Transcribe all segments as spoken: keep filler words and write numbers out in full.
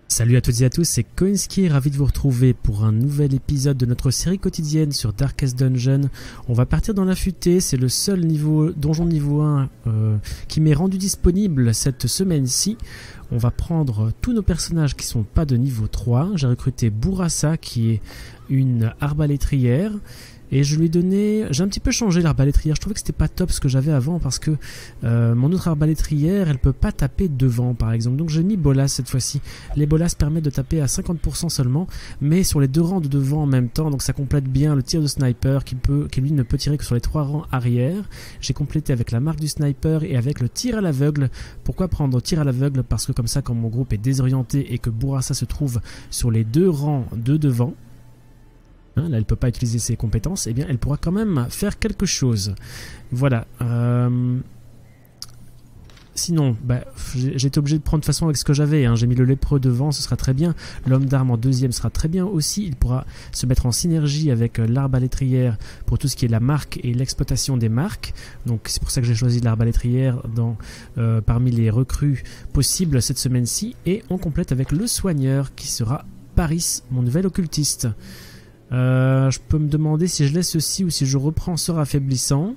Salut à toutes et à tous, c'est Koinski, ravi de vous retrouver pour un nouvel épisode de notre série quotidienne sur Darkest Dungeon. On va partir dans la futée, c'est le seul niveau, donjon niveau un euh, qui m'est rendu disponible cette semaine-ci. On va prendre tous nos personnages qui sont pas de niveau trois. J'ai recruté Bourassa qui est une arbalétrière. Et je lui ai donné, j'ai un petit peu changé l'arbalétrière, je trouvais que c'était pas top ce que j'avais avant parce que euh, mon autre arbalétrière elle peut pas taper devant par exemple, donc j'ai mis Bolas cette fois-ci. Les Bolas permettent de taper à cinquante pour cent seulement, mais sur les deux rangs de devant en même temps, donc ça complète bien le tir de sniper qui, peut, qui lui ne peut tirer que sur les trois rangs arrière. J'ai complété avec la marque du sniper et avec le tir à l'aveugle. Pourquoi prendre tir à l'aveugle? Parce que comme ça quand mon groupe est désorienté et que Bourassa se trouve sur les deux rangs de devant, là elle ne peut pas utiliser ses compétences, et eh bien elle pourra quand même faire quelque chose. Voilà. Euh... Sinon, bah, j'ai été obligé de prendre de façon avec ce que j'avais. Hein. J'ai mis le lépreux devant, ce sera très bien. L'homme d'arme en deuxième sera très bien aussi. Il pourra se mettre en synergie avec l'arbalétrière pour tout ce qui est la marque et l'exploitation des marques. Donc c'est pour ça que j'ai choisi l'arbalétrière dans euh, parmi les recrues possibles cette semaine-ci. Et on complète avec le soigneur qui sera Paris, mon nouvel occultiste. Euh, je peux me demander si je laisse ceci ou si je reprends sort affaiblissant.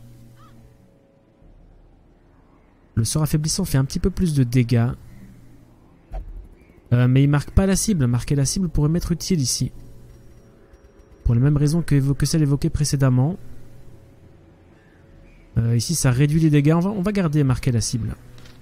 Le sort affaiblissant fait un petit peu plus de dégâts. Euh, mais il marque pas la cible. Marquer la cible pourrait m'être utile ici. Pour les mêmes raisons que, que celle évoquée précédemment. Euh, ici ça réduit les dégâts. On va, on va garder marquer la cible.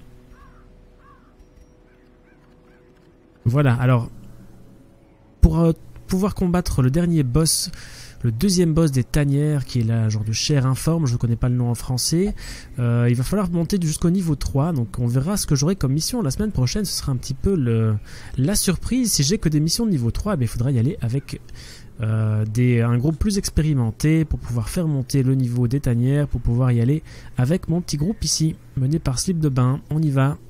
Voilà, alors pour... Euh, pouvoir combattre le dernier boss, le deuxième boss des tanières, qui est la genre de chair informe, je ne connais pas le nom en français. Euh, il va falloir monter jusqu'au niveau trois, donc on verra ce que j'aurai comme mission la semaine prochaine. Ce sera un petit peu le, la surprise. Si j'ai que des missions de niveau trois, ben, il faudra y aller avec euh, des, un groupe plus expérimenté pour pouvoir faire monter le niveau des tanières, pour pouvoir y aller avec mon petit groupe ici, mené par Slip de Bain. On y va.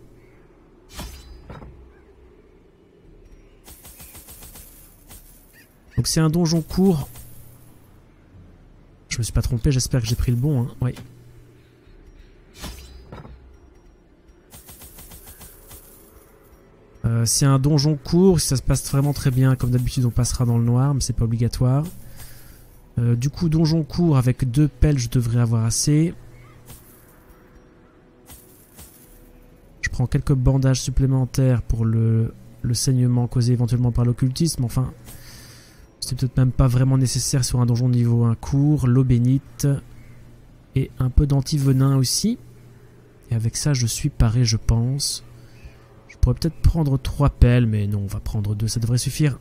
Donc c'est un donjon court. Je me suis pas trompé, j'espère que j'ai pris le bon. Hein. Oui. Euh, c'est un donjon court, si ça se passe vraiment très bien, comme d'habitude on passera dans le noir, mais c'est pas obligatoire. Euh, du coup donjon court avec deux pelles, je devrais avoir assez. Je prends quelques bandages supplémentaires pour le, le saignement causé éventuellement par l'occultisme, enfin... c'est peut-être même pas vraiment nécessaire sur un donjon niveau un court, l'eau bénite et un peu d'anti-venin aussi. Et avec ça, je suis paré, je pense. Je pourrais peut-être prendre trois pelles, mais non, on va prendre deux, ça devrait suffire.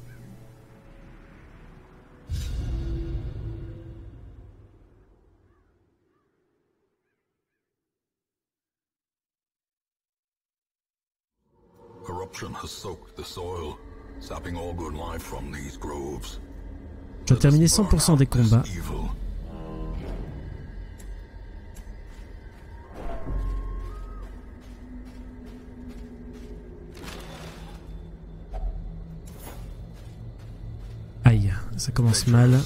Corruption has soaked the soil, sapping all good life from these groves. Je dois terminer cent pour cent des combats. Aïe, ça commence mal.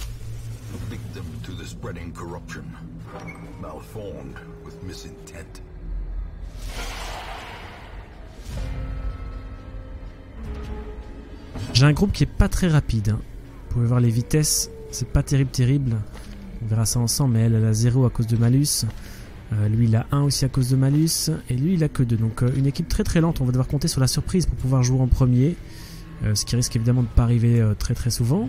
J'ai un groupe qui est pas très rapide. Hein. Vous pouvez voir les vitesses, c'est pas terrible terrible. On verra ça ensemble, mais elle, elle a zéro à cause de malus. Euh, lui il a un aussi à cause de malus. Et lui il a que deux. Donc euh, une équipe très très lente, on va devoir compter sur la surprise pour pouvoir jouer en premier. Euh, ce qui risque évidemment de ne pas arriver euh, très très souvent.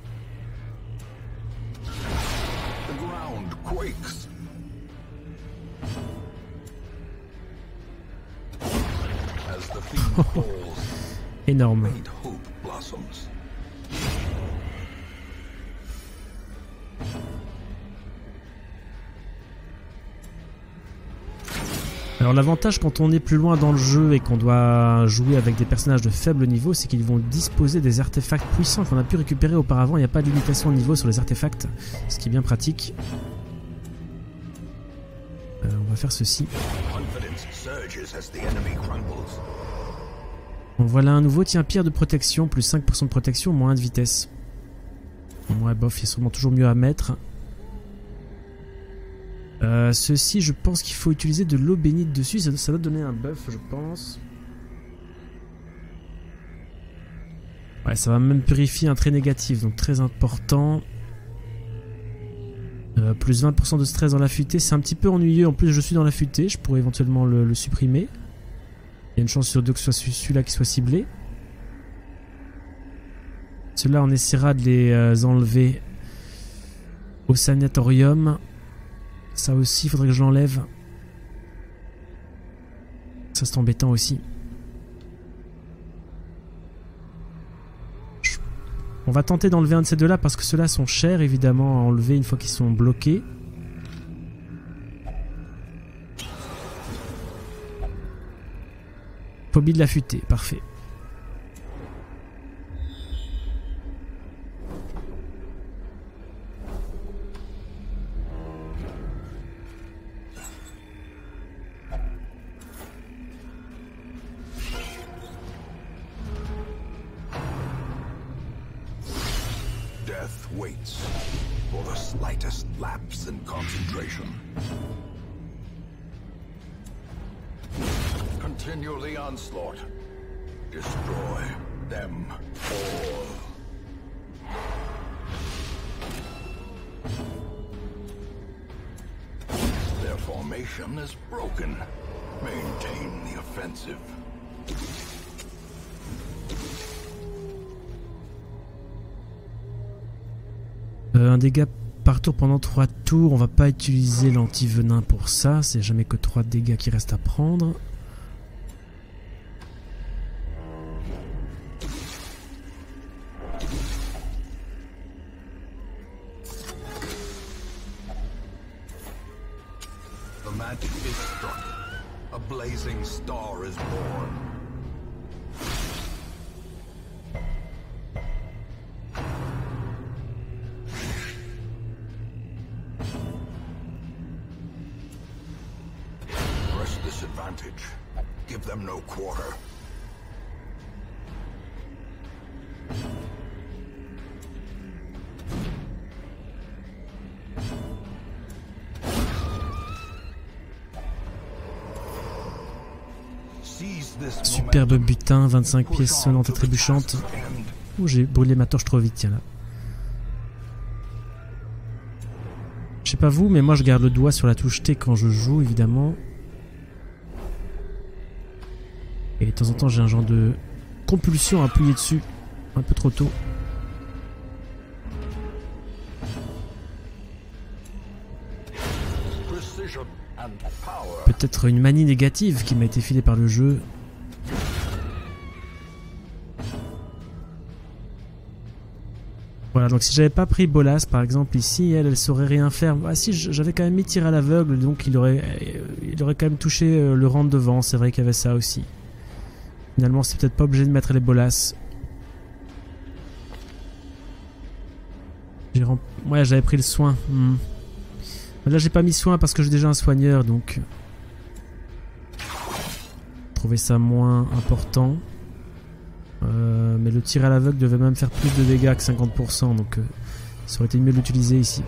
Énorme. Alors l'avantage quand on est plus loin dans le jeu et qu'on doit jouer avec des personnages de faible niveau, c'est qu'ils vont disposer des artefacts puissants qu'on a pu récupérer auparavant. Il n'y a pas de limitation de niveau sur les artefacts, ce qui est bien pratique. Euh, on va faire ceci. Bon, voilà un nouveau, tiens, pierre de protection, plus cinq pour cent de protection, moins un de vitesse. Ouais, bof, il y a sûrement toujours mieux à mettre. Euh, ceci, je pense qu'il faut utiliser de l'eau bénite dessus. Ça, ça doit donner un buff, je pense. Ouais, ça va même purifier un trait négatif, donc très important. Euh, plus vingt pour cent de stress dans la futaie, c'est un petit peu ennuyeux. En plus, je suis dans la futaie, je pourrais éventuellement le, le supprimer. Il y a une chance sur deux que ce soit celui-là qui soit ciblé. Ceux-là, on essaiera de les euh, enlever au sanatorium. Ça aussi, il faudrait que je l'enlève. Ça, c'est embêtant aussi. On va tenter d'enlever un de ces deux-là parce que ceux-là sont chers, évidemment, à enlever une fois qu'ils sont bloqués. Phobie de la futaie, parfait. Death waits for the slightest lapse in concentration. Continue the onslaught. Destroy them all. Their formation is broken. Maintain the offensive. Euh, un dégât par tour pendant trois tours. On va pas utiliser l'anti-venin pour ça. C'est jamais que trois dégâts qui restent à prendre. The magic is struck. A blazing star is born. Press this advantage. Give them no quarter. Superbe butin, vingt-cinq pièces sonnantes et trébuchantes. Oh, j'ai brûlé ma torche trop vite, tiens là. Je sais pas vous, mais moi je garde le doigt sur la touche T quand je joue, évidemment. Et de temps en temps j'ai un genre de compulsion à appuyer dessus, un peu trop tôt. Peut-être une manie négative qui m'a été filée par le jeu. Voilà, donc si j'avais pas pris Bolas par exemple ici, elle, elle saurait rien faire. Ah si, j'avais quand même mis tir à l'aveugle, donc il aurait, il aurait quand même touché le rang de devant. C'est vrai qu'il y avait ça aussi. Finalement, c'est peut-être pas obligé de mettre les Bolas. Rem... Ouais, j'avais pris le soin. Hmm. Là, j'ai pas mis soin parce que j'ai déjà un soigneur, donc trouver ça moins important. Euh, mais le tir à l'aveugle devait même faire plus de dégâts que cinquante pour cent, donc euh, ça aurait été mieux de l'utiliser ici.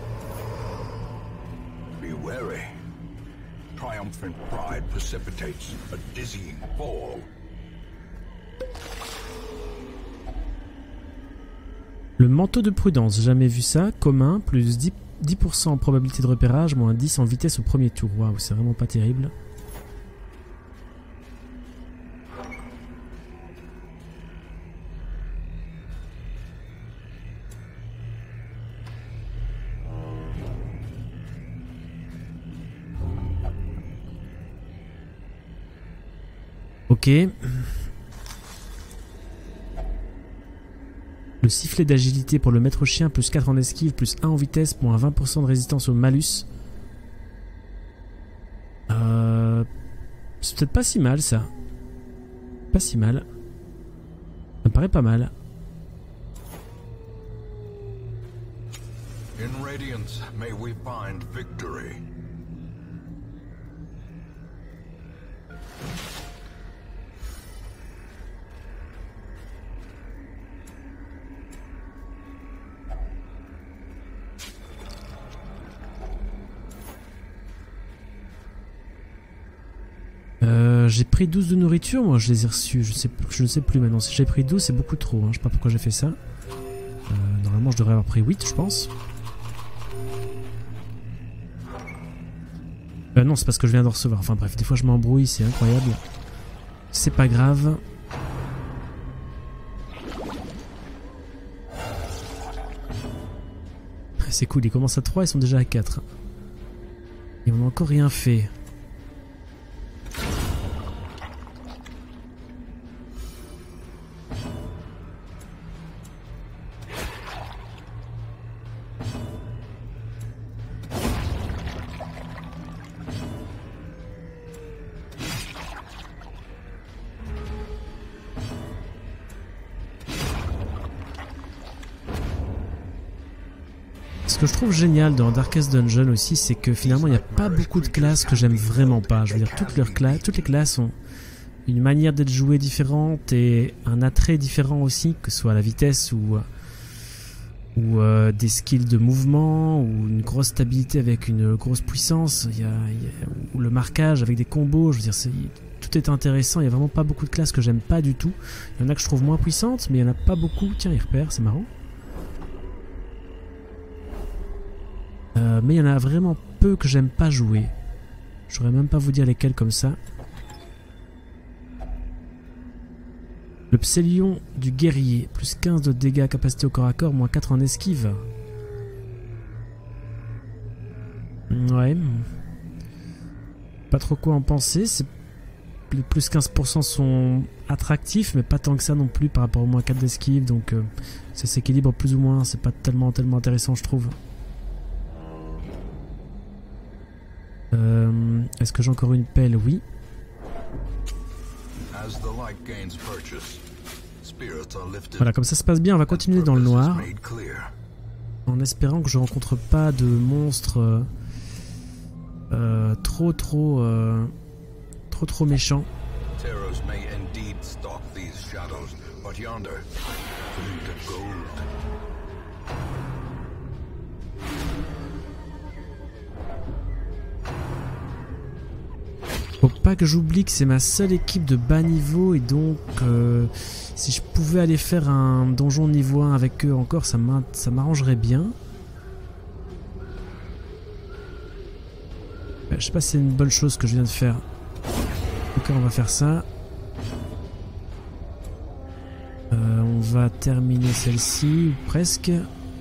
Be wary. Triumphant pride precipitates a dizzying fall. Le manteau de prudence, j'ai jamais vu ça. Commun, plus dix pour cent en probabilité de repérage, moins dix en vitesse au premier tour. Waouh, c'est vraiment pas terrible. Ok. Le sifflet d'agilité pour le maître chien, plus quatre en esquive, plus un en vitesse, moins vingt pour cent de résistance au malus. Euh, c'est peut-être pas si mal ça. Pas si mal. Ça me paraît pas mal. In Radiance, may we find victory. j'ai pris douze de nourriture, moi je les ai reçus, je, sais, je ne sais plus maintenant. Si j'ai pris douze, c'est beaucoup trop, hein. Je sais pas pourquoi j'ai fait ça. Euh, normalement je devrais avoir pris huit, je pense. Euh, non, c'est parce que je viens de recevoir. Enfin bref, des fois je m'embrouille, c'est incroyable. C'est pas grave. C'est cool, ils commencent à trois, ils sont déjà à quatre. Et on n'a encore rien fait. Ce que je trouve génial dans Darkest Dungeon aussi, c'est que finalement il n'y a pas beaucoup de classes que j'aime vraiment pas. Je veux dire, toutes, leurs classes, toutes les classes ont une manière d'être jouée différente et un attrait différent aussi, que ce soit la vitesse ou, ou euh, des skills de mouvement, ou une grosse stabilité avec une grosse puissance, il y a, il y a, ou le marquage avec des combos. Je veux dire, c'est, tout est intéressant. Il n'y a vraiment pas beaucoup de classes que j'aime pas du tout. Il y en a que je trouve moins puissantes, mais il n'y en a pas beaucoup. Tiens, il repère, c'est marrant. Euh, mais il y en a vraiment peu que j'aime pas jouer. Je saurais même pas vous dire lesquels comme ça. Le Psélion du guerrier, plus quinze de dégâts, capacité au corps à corps, moins quatre en esquive. Ouais. Pas trop quoi en penser. C'est... Les plus quinze pour cent sont attractifs, mais pas tant que ça non plus par rapport au moins quatre d'esquive. Donc euh, ça s'équilibre plus ou moins. C'est pas tellement, tellement intéressant, je trouve. Euh, Est-ce que j'ai encore une pelle? Oui. Voilà, comme ça se passe bien, on va continuer dans le noir. En espérant que je rencontre pas de monstres euh, euh, trop trop euh, trop trop méchants. Faut pas que j'oublie que c'est ma seule équipe de bas niveau et donc euh, si je pouvais aller faire un donjon niveau un avec eux encore, ça m'arrangerait bien. Euh, je sais pas si c'est une bonne chose que je viens de faire. En tout cas, on va faire ça. Euh, on va terminer celle-ci, ou presque.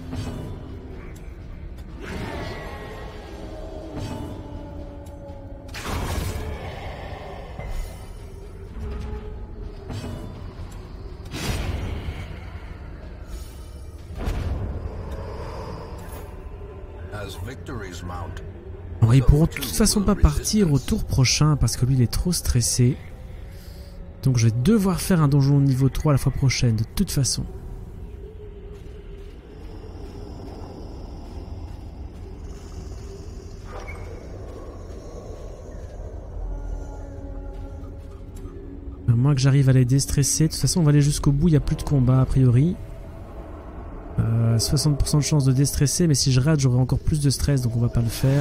Alors, ils pourront de toute façon pas partir au tour prochain parce que lui il est trop stressé. Donc je vais devoir faire un donjon niveau trois la fois prochaine de toute façon. À moins que j'arrive à les déstresser. De toute façon on va aller jusqu'au bout, il n'y a plus de combat a priori. Euh, soixante pour cent de chance de déstresser, mais si je rate j'aurai encore plus de stress, donc on va pas le faire.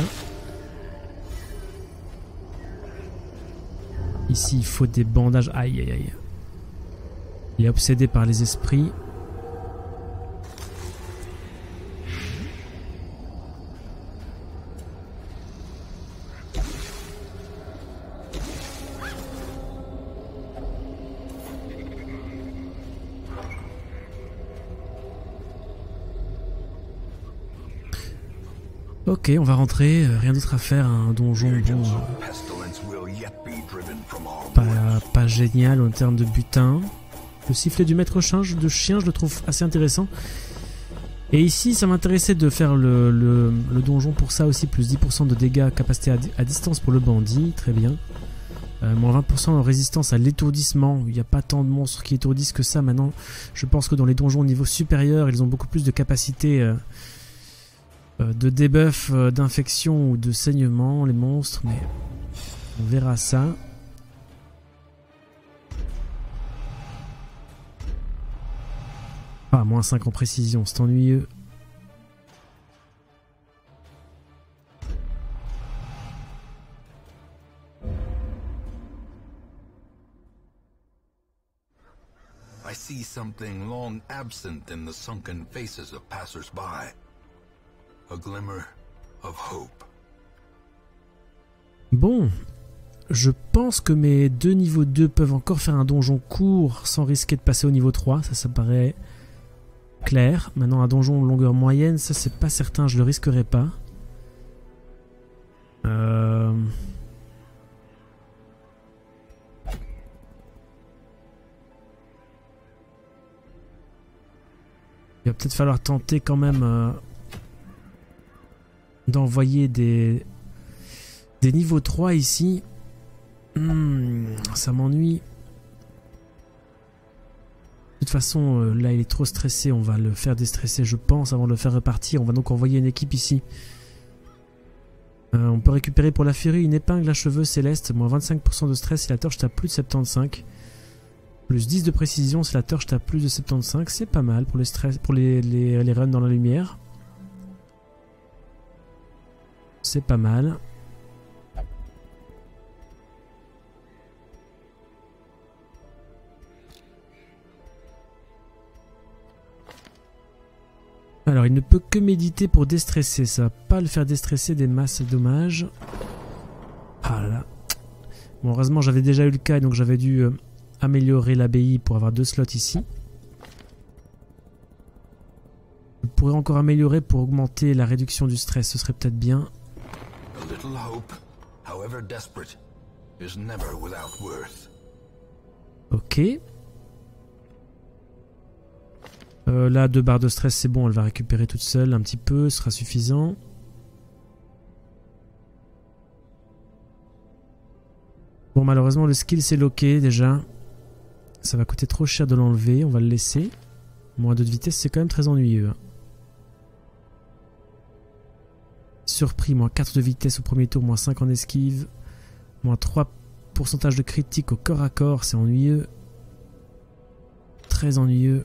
Ici il faut des bandages. Aïe aïe aïe. Il est obsédé par les esprits. Ok, on va rentrer, euh, rien d'autre à faire, un donjon bon, euh, pas, pas génial en termes de butin. Le sifflet du maître chien, de chien, je le trouve assez intéressant. Et ici, ça m'intéressait de faire le, le, le donjon pour ça aussi, plus dix pour cent de dégâts, capacité à, à distance pour le bandit, très bien. Euh, moins vingt pour cent de résistance à l'étourdissement, il n'y a pas tant de monstres qui étourdissent que ça maintenant. Je pense que dans les donjons au niveau supérieur, ils ont beaucoup plus de capacité... Euh, de debuff euh, d'infection ou de saignement, les monstres, mais on verra ça. Ah, moins cinq en précision, c'est ennuyeux. I see something long absent in the sunken faces of passers-by. A glimmer of hope. Bon, je pense que mes deux niveaux deux peuvent encore faire un donjon court sans risquer de passer au niveau trois. Ça, ça paraît clair. Maintenant, un donjon longueur moyenne, ça c'est pas certain, je le risquerai pas. Euh... Il va peut-être falloir tenter quand même euh, d'envoyer des, des niveaux trois ici. Hmm, ça m'ennuie. De toute façon, euh, là il est trop stressé. On va le faire déstresser, je pense, avant de le faire repartir. On va donc envoyer une équipe ici. Euh, on peut récupérer pour la furie une épingle à cheveux céleste. Moins vingt-cinq pour cent de stress si la torche tape plus de soixante-quinze. Plus dix de précision si la torche tape plus de soixante-quinze. C'est pas mal pour les, stress, pour les, les, les runs dans la lumière. C'est pas mal. Alors, il ne peut que méditer pour déstresser. Ça va pas le faire déstresser des masses, dommage. Ah là là. Bon, heureusement, j'avais déjà eu le cas, donc j'avais dû euh, améliorer l'abbaye pour avoir deux slots ici. Je pourrais encore améliorer pour augmenter la réduction du stress. Ce serait peut-être bien. A little hope, however desperate, is never without worth. Ok. Euh, là, deux barres de stress, c'est bon, elle va récupérer toute seule un petit peu, ce sera suffisant. Bon, malheureusement, le skill s'est loqué déjà. Ça va coûter trop cher de l'enlever, on va le laisser. Moins deux de vitesse, c'est quand même très ennuyeux. Surpris, moins quatre de vitesse au premier tour, moins cinq en esquive. Moins trois pourcentage de critique au corps à corps, c'est ennuyeux. Très ennuyeux.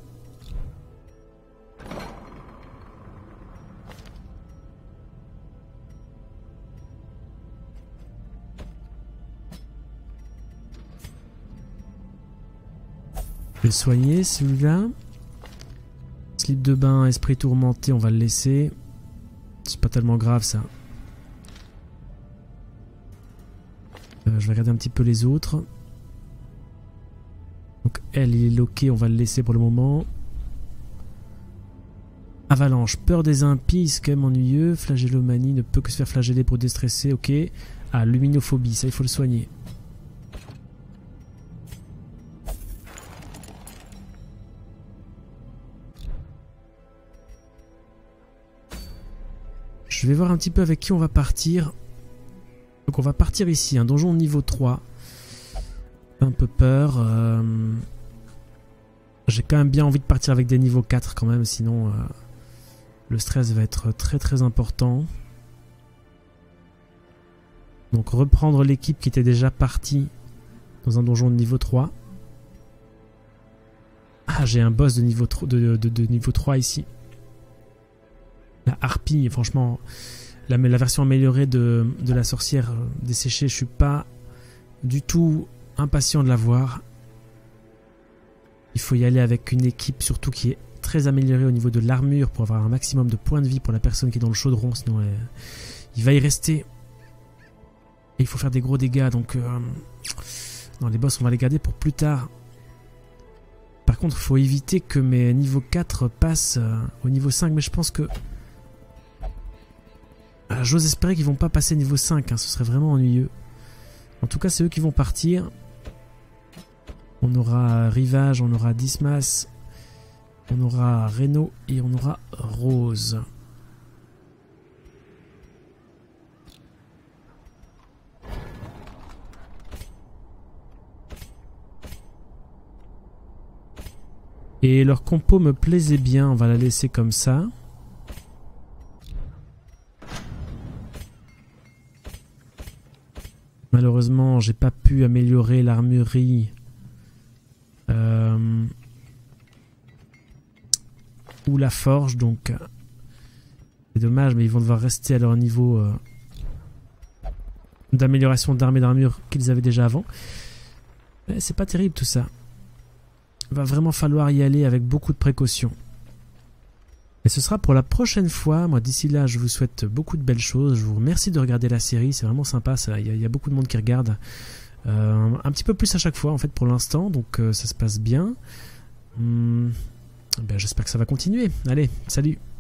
Je vais le soigner celui-là. Slip de bain, esprit tourmenté, on va le laisser. C'est pas tellement grave ça. Euh, je vais regarder un petit peu les autres. Donc elle, il est loqué, on va le laisser pour le moment. Avalanche, peur des impies, c'est quand même ennuyeux. Flagellomanie, ne peut que se faire flageller pour déstresser, ok. Ah, luminophobie, ça il faut le soigner. Je vais voir un petit peu avec qui on va partir. Donc on va partir ici, un donjon niveau trois. Un peu peur. Euh... J'ai quand même bien envie de partir avec des niveaux quatre quand même, sinon euh, le stress va être très très important. Donc reprendre l'équipe qui était déjà partie dans un donjon de niveau trois. Ah, j'ai un boss de niveau, de, de, de niveau trois ici. La harpie, franchement, la, la version améliorée de, de la sorcière desséchée, je suis pas du tout impatient de la voir. Il faut y aller avec une équipe surtout qui est très améliorée au niveau de l'armure pour avoir un maximum de points de vie pour la personne qui est dans le chaudron, sinon elle, il va y rester. Et il faut faire des gros dégâts, donc euh, non, les boss on va les garder pour plus tard. Par contre, il faut éviter que mes niveaux quatre passent euh, au niveau cinq, mais je pense que euh, j'ose espérer qu'ils vont pas passer niveau cinq, hein, ce serait vraiment ennuyeux. En tout cas, c'est eux qui vont partir. On aura Rivage, on aura Dismas, on aura Reno et on aura Rose. Et leur compo me plaisait bien, on va la laisser comme ça. Malheureusement, j'ai pas pu améliorer l'armurerie. Euh, ou la forge, donc c'est dommage, mais ils vont devoir rester à leur niveau euh, d'amélioration d'armes et d'armure qu'ils avaient déjà avant. C'est pas terrible tout ça. va vraiment falloir y aller avec beaucoup de précaution. Et ce sera pour la prochaine fois. Moi, d'ici là, je vous souhaite beaucoup de belles choses. Je vous remercie de regarder la série. C'est vraiment sympa. Il y, y a beaucoup de monde qui regarde. Euh, un petit peu plus à chaque fois, en fait, pour l'instant. Donc, euh, ça se passe bien. Hum, ben, j'espère que ça va continuer. Allez, salut!